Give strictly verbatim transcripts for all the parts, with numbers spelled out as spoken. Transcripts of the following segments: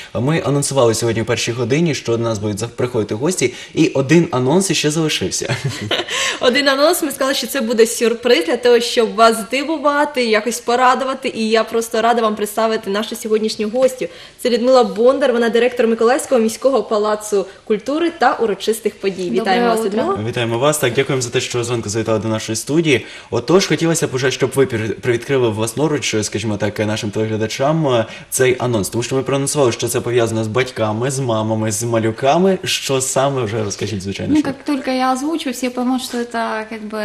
Ми анонсували сьогодні в першій годині, що до нас будуть приходити гості, і один анонс ще залишився. Один анонс, ми сказали, що це буде сюрприз для того, щоб вас здивувати, якось порадувати, і я просто рада вам представити нашу сьогоднішню гостю. Це Людмила Бондар, вона директор Миколаївського міського палацу культури та урочистих подій. Вітаємо вас, Людмила. Вітаємо вас, так, дякуємо за те, що зранку завітали до нашої студії. Отож, хотілося б уже, щоб ви привідкрили власноруч, скажімо так, нашим телеглядачам цей анонс, тому що ми проанонсували, що це пов'язано з батьками, з мамами, з малюками. Що саме, вже розкажіть, звичайно. Ну, как только я озвучу, все поймут, что это как бы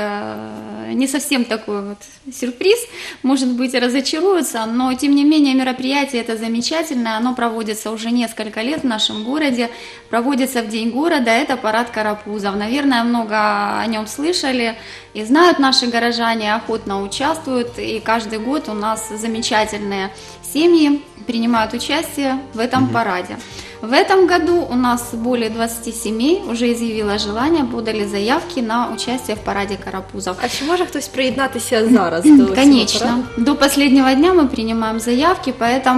не совсем такой вот сюрприз, может быть, разочаруются, но тем не менее мероприятие это замечательное, оно проводится уже несколько лет в нашем городе, проводится в День города, это парад карапузов. Наверное, много о нем слышали и знают наши горожане, охотно участвуют, и каждый год у нас замечательные семьи принимают участие в этом mm-hmm. параде. В этом году у нас более двадцати семей уже изъявило желание, подали заявки на участие в параде карапузов. А чи може хтось приєднатися зараз до Конечно. До последнего дня мы принимаем заявки,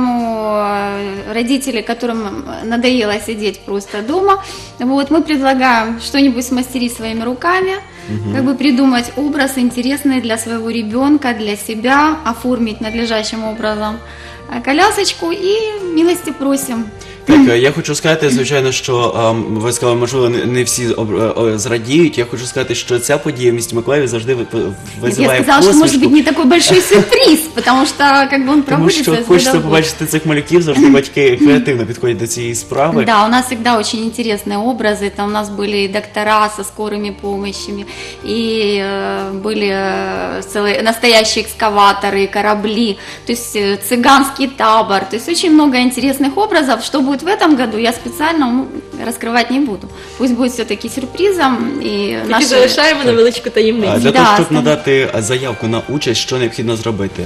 поэтому родители, которым надоело сидеть просто дома, вот, мы предлагаем что-нибудь смастерить своими руками, угу. как бы придумать образ интересный для своего ребенка, для себя, оформить надлежащим образом колясочку и милости просим. Так, я хочу сказати, звичайно, що ем, ви сказали, можливо, не, не всі об, о, зрадіють. Я хочу сказати, що ця подія в місті Миколаєві завжди визиває посмішку. Я сказала, посмішку. що, може бути, не такий великий сюрприз, тому що, як би, він проводиться. Тому що хочеться побачити цих малюків, завжди батьки креативно підходять до цієї справи. Да, у нас завжди дуже цікаві образи, там у нас були і доктора зі скорими допомогами, і э, були э, настоящие экскаваторы, корабли, то есть э, цыганский табор, то есть очень много интересных образов, что будет в этом году, я специально ну, раскрывать не буду. Пусть будет все-таки сюрпризом. І наші... залишаємо невеличку таємницю. А для да, того, щоб надати заявку на участь, що необхідно зробити?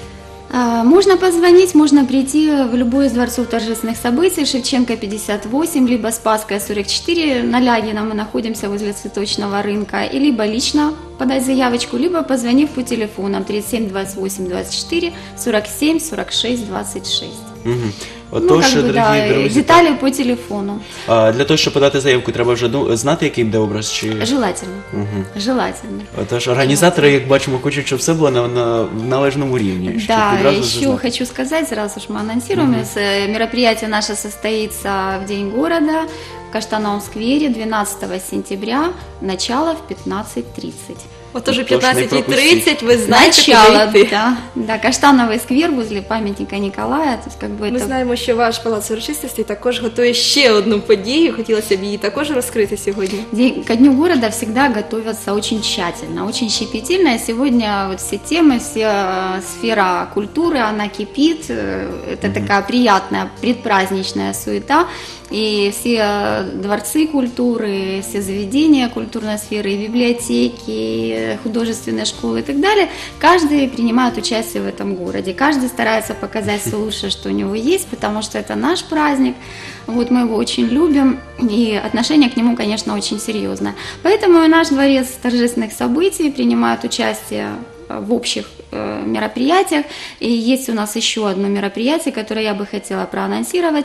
Можно позвонить, можно прийти в любой из дворцов торжественных событий, Шевченко пятьдесят восемь, либо Спасская сорок четыре, на Лягина мы находимся возле цветочного рынка, и либо лично подать заявочку, либо позвонив по телефонам тридцать семь двадцать восемь двадцать четыре сорок семь сорок шесть двадцать шесть. Угу. Ну, Отож, как бы, дорогі да, друзі, деталі по телефону. А, для того, щоб подати заявку, треба вже знати, який буде образ? Чи... Желательно. Угу. Желательно. Отож, організатори, як бачимо, хочуть, щоб все було на, на належному рівні. Да, еще хочу сказать, сразу же мы анонсируем, угу. мероприятие наше состоится в День города в Каштановом сквере двенадцатого сентября, начало в пятнадцать тридцать. Вот уже пятнадцать тридцать, вы знаете, начало, да, да, Каштановий сквер возле пам'ятника Николая. То есть, как бы, Ми это... знаємо, що ваш палац урочистостей також готує ще одну подію, хотілося б її також розкрити сьогодні. Ко Дню города всегда готовятся очень тщательно, очень щепетильно. Сегодня вот все темы, вся сфера культуры, она кипит, это mm-hmm. такая приятная предпраздничная суета. И все дворцы культуры, все заведения культурной сферы, и библиотеки, и художественные школы и так далее, каждый принимает участие в этом городе. Каждый старается показать все лучшее, что у него есть, потому что это наш праздник. Вот мы его очень любим, и отношение к нему, конечно, очень серьезное. Поэтому и наш дворец торжественных событий принимает участие в общих э, мероприятиях. И есть у нас еще одно мероприятие, которое я бы хотела проанонсировать.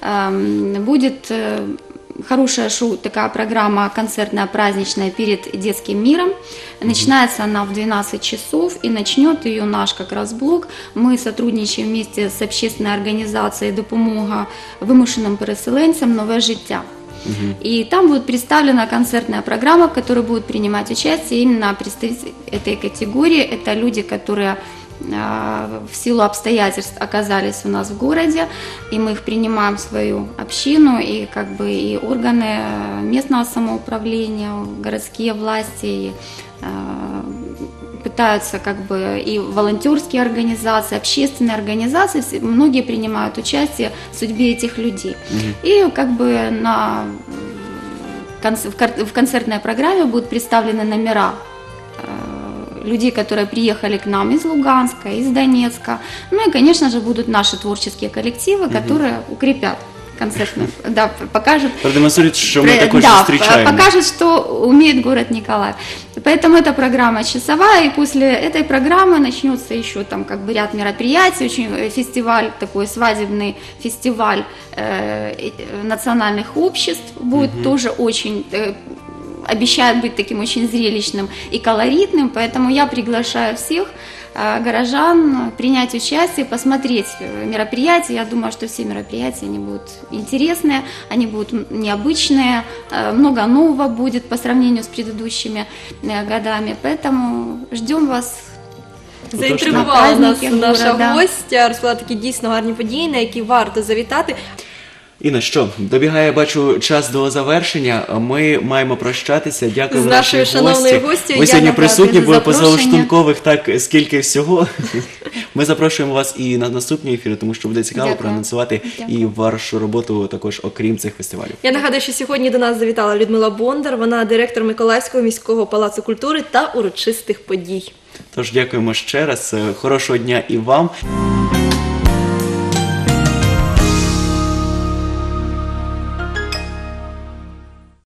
Э, будет э, хорошая шоу, такая программа концертная, праздничная перед детским миром. Начинается она в двенадцать часов, и начнет ее наш как раз блок. Мы сотрудничаем вместе с общественной организацией «Допомога вимушеним переселенцям. Нове життя». Угу. И там будет представлена концертная программа, в которой будут принимать участие именно представители этой категории. Это люди, которые э, в силу обстоятельств оказались у нас в городе, и мы их принимаем в свою общину, и как бы и органы местного самоуправления, городские власти, и, э, пытаются как бы и волонтерские организации, общественные организации, многие принимают участие в судьбе этих людей. Mm-hmm. И как бы на, в концертной программе будут представлены номера людей, которые приехали к нам из Луганска, из Донецка. Ну и, конечно же, будут наши творческие коллективы, mm-hmm. которые укрепят концертную, да, покажут, продемонструют, что мы такой да, встречаем. Покажут, что умеет город Николаев. Поэтому эта программа часовая, и после этой программы начнется еще там как бы ряд мероприятий, очень э, фестиваль, такой свадебный фестиваль э, э, национальных обществ будет тоже очень, э, обещает быть таким очень зрелищным и колоритным, поэтому я приглашаю всех э, горожан принять участие, посмотреть э, мероприятия. Я думаю, что все мероприятия они будут интересные, они будут необычные, э, много нового будет по сравнению с предыдущими э, годами, поэтому ждем вас. Заінтригувала На нас праздники наша города. гостя, розповіла такі дійсно гарні події, на які варто завітати. Інна, що, добігає, бачу, час до завершення. Ми маємо прощатися. Дякую З нашій нашою шановною гостю. Ви Я сьогодні дякую присутні за були по запрошення. Золоштункових, так скільки всього. Ми запрошуємо вас і на наступні ефіри, тому що буде цікаво Дякую. проанонсувати Дякую. і вашу роботу також, окрім цих фестивалів. Я нагадую, що сьогодні до нас завітала Людмила Бондар, вона директор Миколаївського міського палацу культури та урочистих подій. Тож дякуємо ще раз. Хорошого дня і вам.